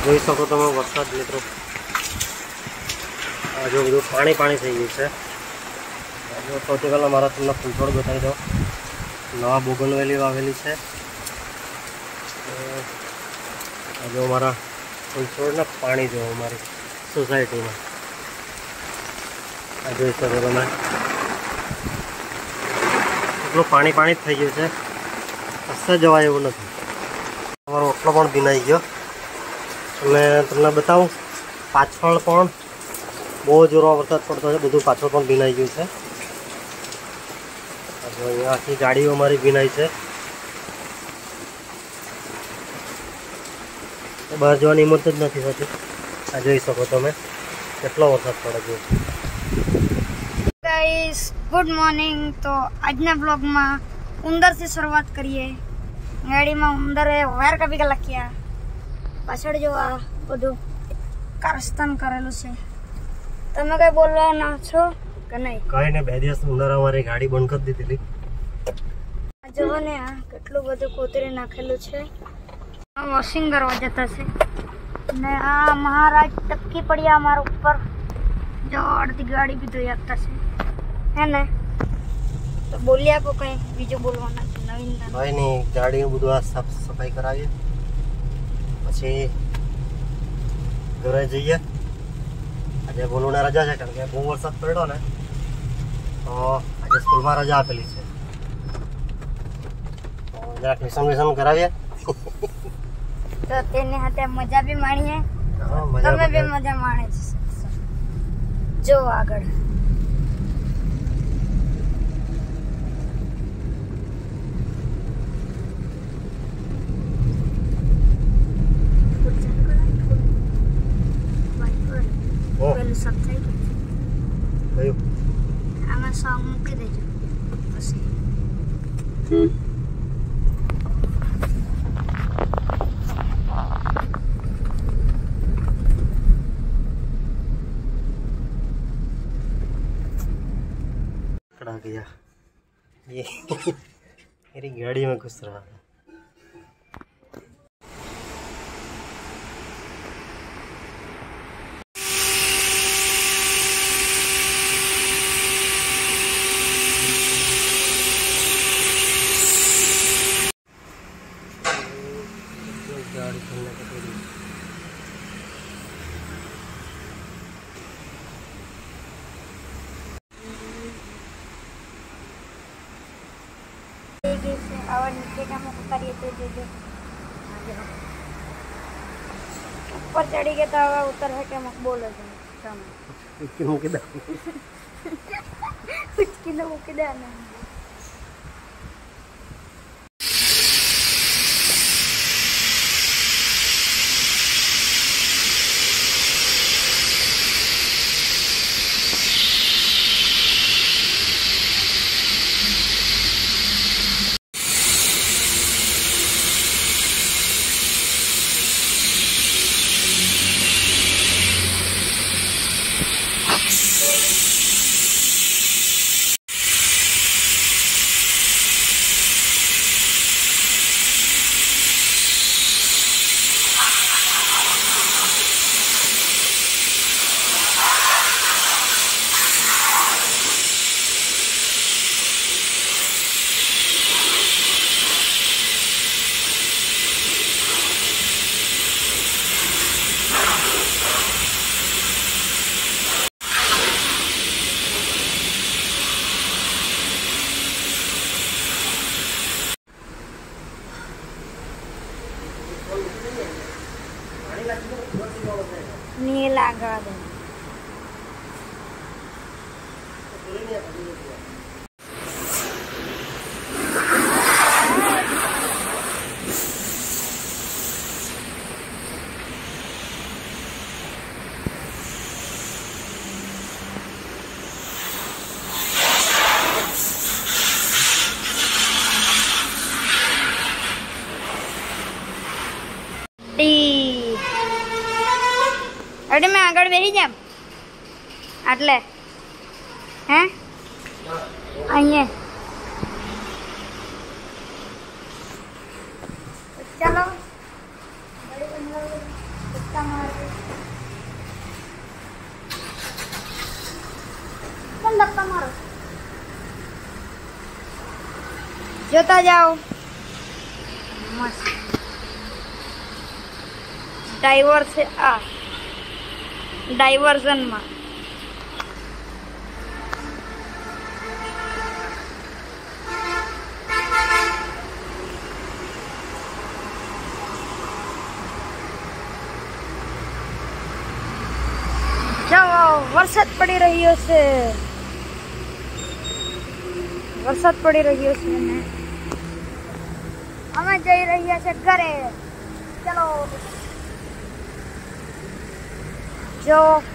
જોઈ શકો તમે વરસાદ મિત્રો, આ જો બધું પાણી પાણી થઈ ગયું છે। સૌથી પહેલાં મારા તમને ફૂલછોડ બતાવી દો, નવા બોગનવેલી વાવેલી છે। જો મારા ફૂલછોડના પાણી જો અમારી સોસાયટીમાં આ જોઈ શકો તમે, એટલું પાણી પાણી જ થઈ ગયું છે, કશે જવાય એવું નથી। અમારો ઓટલો પણ ભીનાઈ ગયો। અને તમને બતાવું, પાછળ પણ બહુ જોરો વરસાદ પડતો છે, બધું પાછળ પણ ભીનાઈ ગયું છે। અહીંયા આખી ગાડીઓ અમારી ભીનાઈ છે, બહાર જવાની હિંમત જ નથી થતી। આ જોઈ શકો તમે કેટલો વરસાદ પડે છે। Guys good morning. તો આજના બ્લોગમાં ઉંદરથી શરૂઆત કરીએ। ગાડીમાં ઉંદરે વાયર કાપી ગયેલા લખ્યા, પાછળ જો આ બધું કારસ્તાન કરેલું છે। તમે કઈ બોલવાના છો કે નહીં? કઈ ને, 2 દિવસ ઉંદર અમારી ગાડી બંધ કરી દીધેલી। જુઓ ને, આ કેટલું બધું કોતરી નાખેલું છે। વોશિંગ કરવા જતા છે ને આ મહારાજ ટપકી પડ્યા અમારા ઉપર, જો અડધી ગાડી બી ધોઈ આપતા છે હે ને। તો બોલી આપો કઈ બીજું બોલવાના છે નવીન? કઈ નહીં, ગાડીનું બધું આ સાફ સફાઈ કરાવીએ, પછી ઘરે જઈએ। આજે બોલુને રજા છે, કારણ કે બહુ વરસાદ પડ્યો ને, તો આજે સ્કૂલમાં રજા આપેલી છે, તો જરાક મિશન કરાવીએ। તો તેની સાથે મજા બી માણીએ, તમે બી મજા માણી શકશો। જો આગળ પેલું સબ થઈ ગયું, આમાં સોંગ મૂકી દેજો પછી। पकड़ा गया ये मेरी गाड़ी में घुस रहा है। गाड़ी चलने का थोड़ी और नीचे का मुख करिए तो जो ऊपर चढ़ी गए तो उतर है क्या मुख बोलो तुम क्यों किधर कुछ किलो किधर नहीं। नीला गार्डन अरे मैं आगे बेरी जाम आटले हैं अहीं चलो જોતા જાઓ મસ્ત ડાઈવર છે આ ડાયવર્ઝનમાં જાઓ વરસાદ પડી રહ્યો છે ને અમે જઈ રહ્યા છે ઘરે ચલો જો